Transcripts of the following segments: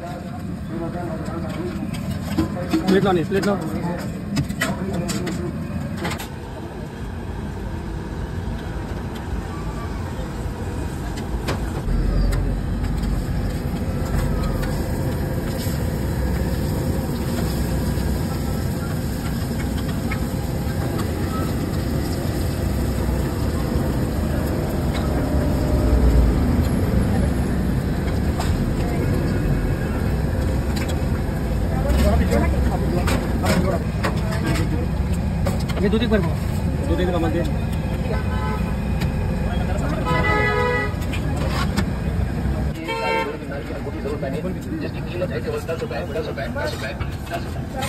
Plate लो नहीं, plate लो। ये दूध एक बार दूध एक कमल दे। जिसकी कीमत है केवल 10 रुपए 10 रुपए 10 रुपए 10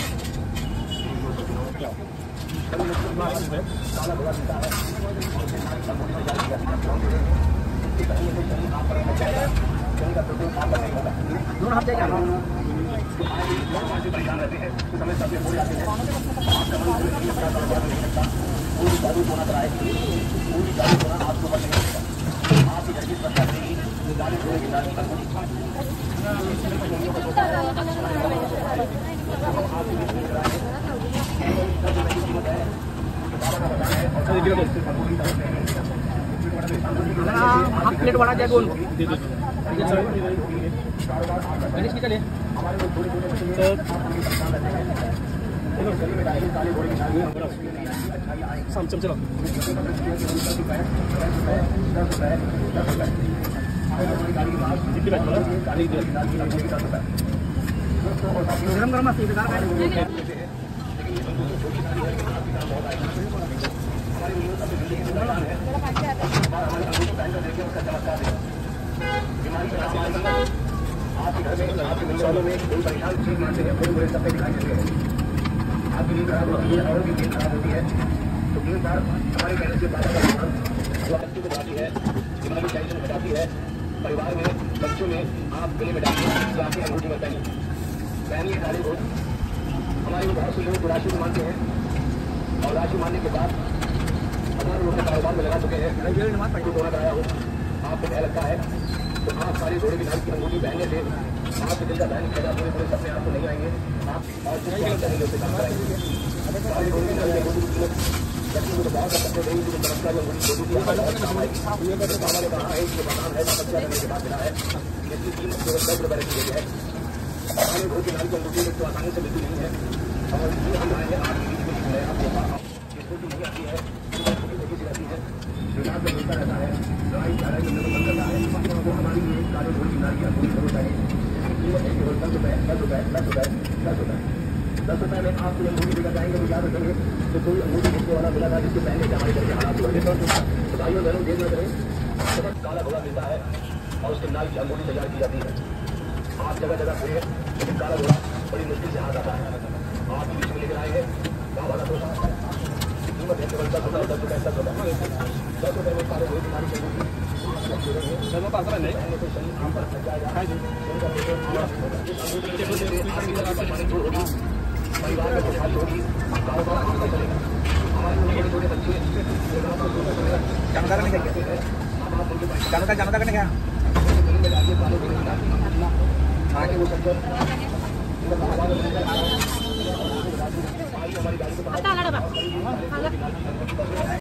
दोनों हफ्ते क्या परेशान रहते हैं तो समय सबसे हो जाते हैं। आपका मन नहीं सकता पूरी गाड़ी होना कराए पूरी गाड़ी होना आपको ऊपर नहीं सकता। आपकी घर की सुरक्षा रहेगी जो गाड़ी धोएगी गाड़ी का हाफ प्लेट बड़ा जाएगा उनको दे दो। गणेश निकले चलो गरम गरम आपके घर में आपके मिलने में कोई परेशान चीज मानते हैं बड़े बड़े सफेद दिखाई देते हैं। आपकी नींद खराब होती है और भी नींद खराब होती है तो तीन बार हमारे कहने से बात जो बच्चों को बढ़ाती है दिमागी टेंशन घटाती है। परिवार में बच्चों में आप गले में डालिए तो आपकी अंगूठी में पहनिए डाली रोज। हमारे बहुत से लोग राशि को मानते हैं और राशि मानने के बाद हमारे लोग कारोबार में लगा चुके हैं। दोना कराया हो आपको क्या लगता है तो आप सारी घोड़े की नारी की अंगूठी पहनने से आपके दिल का बहन पैदा पूरे पूरे सपने आपको नहीं आएंगे। आप और चाहेंगे उसे काम कराएंगे। सारी घोड़े की नारी की अंगूठी की लक्ष्मी को बहुत सकते हैं जो नमस्कार जो अंगूठी छोटी थी बहुत काम आएगी। बाबा ने कहा है कि मकान है तपस्या करने के बाद मिला है जिसकी कीमत केवल 10 रुपए रखी गई है। सारी घोड़े की नारी की अंगूठी तो आसानी से मिलती नहीं है और ये हम आए हैं आपकी बीच में है आपको स्कूटी नहीं आती है रहती है विकास में मिलता रहता है लड़ाई झगड़ा में बंद करता है वो हमारी ये काले घोड़ी की नारी की अंगूठी जरूर चाहिए। इसकी कीमत है केवल 10 रुपए 10 रुपए 10 रुपए 10 रुपए 10 रुपए में आप कोई अंगूठी लेकर जाएंगे तो याद रखेंगे तो कोई अंगूठी बेचने वाला मिला था जिसके पहनने से हमारे घर के हालात हुए। तो भाइयों बहनों देख करें समझ काला घोड़ा मिलता है और उसके नाल की अंगूठी तैयार की जाती है। आप जगह जगह घूमे लेकिन काला घोड़ा बड़ी मुश्किल से हाथ आता है। आप बीच में लेकर आए हैं बाबा का दोषा कीमत है केवल 10 रुपए 10 रुपए 10 रुपए 10 रुपए में सारे घोड़े की नारी की अंगूठी परिवार में खुशहाली होगी कारोबार अच्छा चलेगा। हमारे छोटे छोटे बच्चे जानकार नहीं जानकार करने क्या आगे वो सब हमारी गाड़ी को